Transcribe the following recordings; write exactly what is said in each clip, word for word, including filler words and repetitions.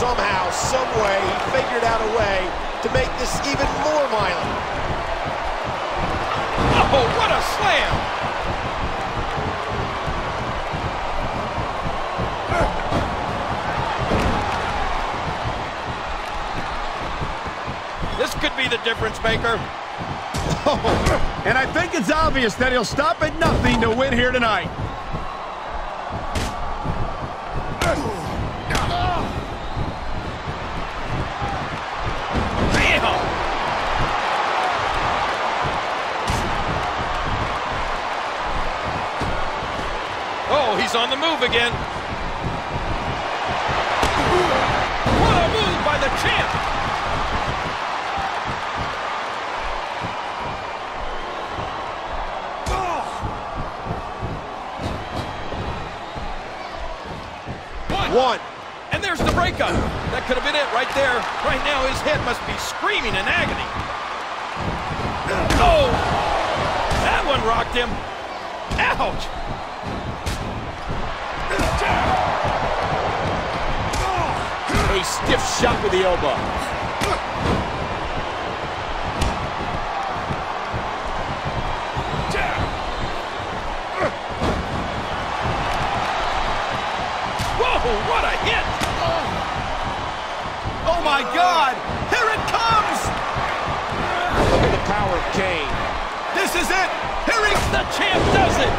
Somehow, some way, he figured out a way to make this even more violent. Oh, what a slam! This could be the difference maker. Oh, and I think it's obvious that he'll stop at nothing to win here tonight. Oh, he's on the move again. What a move by the champ! One. And there's the breakup. That could have been it right there. Right now, his head must be screaming in agony. Oh! That one rocked him. Ouch! A stiff shot with the elbow. What a hit! Oh, oh my God! Here it comes! Look at the power of Kane. This is it! Here he... The champ does it!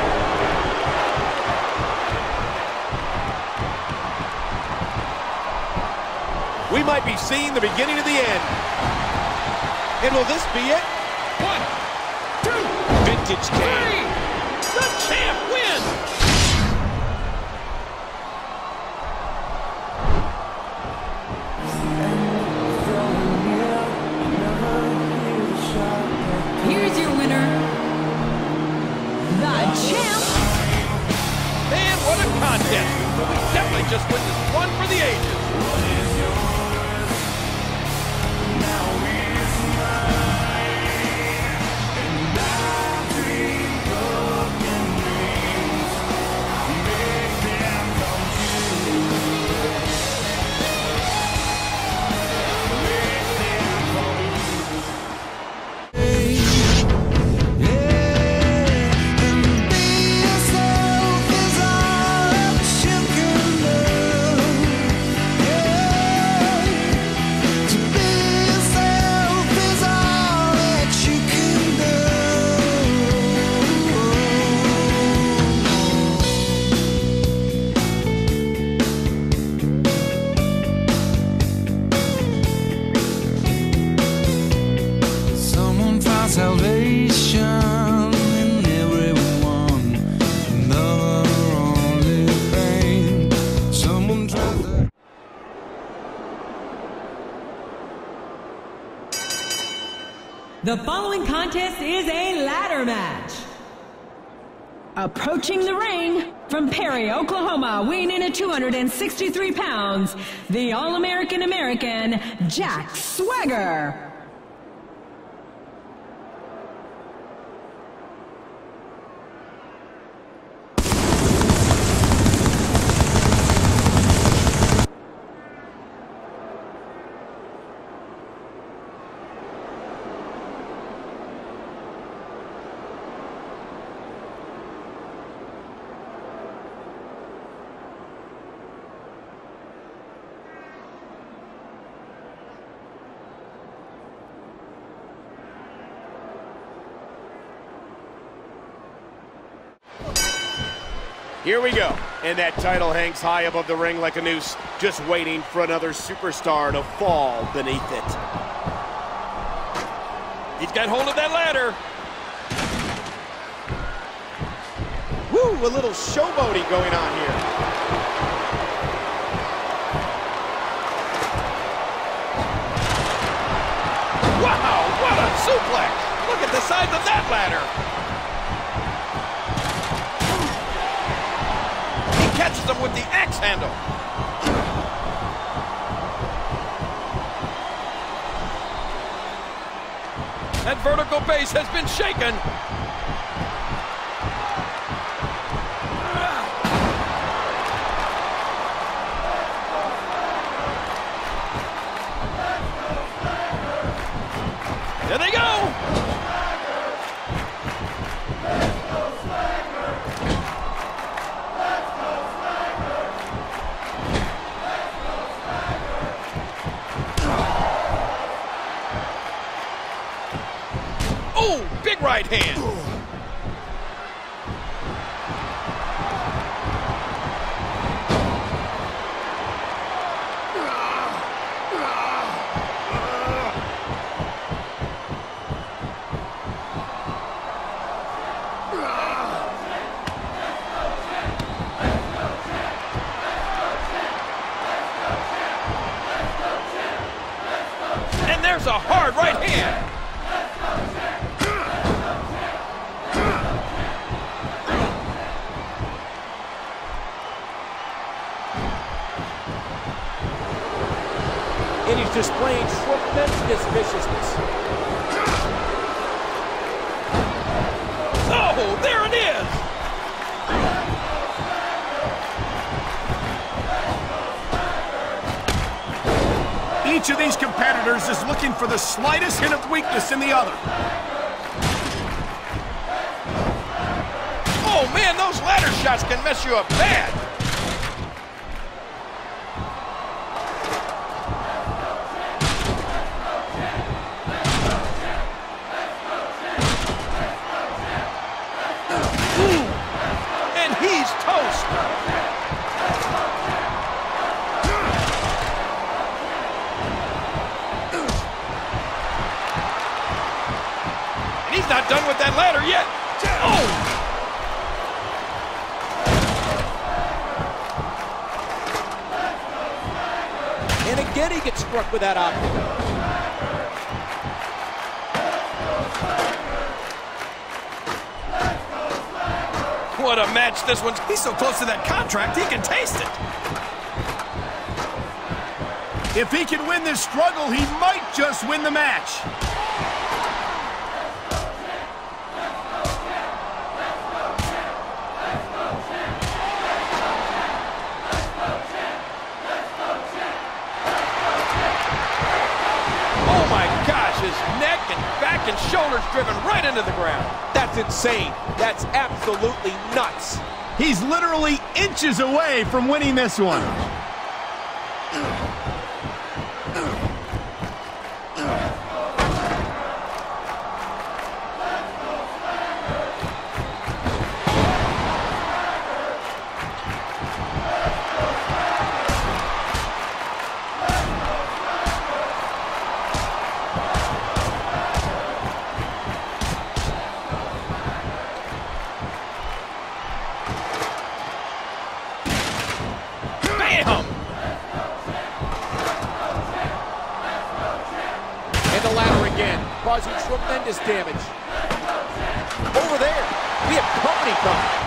We might be seeing the beginning of the end. And will this be it? One, two, Vintage Kane. three! The champ wins! Here's your winner, the champ. Man, what a contest! We definitely just witnessed one for the ages. Salvation in everyone, another only pain. Someone tried to... The following contest is a ladder match. Approaching the ring from Perry, Oklahoma, weighing in at two hundred sixty-three pounds, the All-American American, Jack Swagger. Here we go. And that title hangs high above the ring like a noose, just waiting for another superstar to fall beneath it. He's got hold of that ladder. Woo, a little showboating going on here. Wow, what a suplex! Look at the size of that ladder. Catches him with the axe handle. That vertical base has been shaken. right hand. And there's a hard right hand. And he's displaying tremendous viciousness. Oh, there it is. Each of these competitors is looking for the slightest hint of weakness in the other. Oh, man, those ladder shots can mess you up bad. Ooh, and he's toast. And he's not done with that ladder yet. Oh! And again, he gets struck with that object. What a match this one's. He's so close to that contract, he can taste it. If he can win this struggle, he might just win the match. Oh my gosh, his neck and back and shoulders driven right into the ground. That's insane. That's absolutely nuts. He's literally inches away from winning this one. And the ladder again, causing tremendous damage. Over there, we have company coming.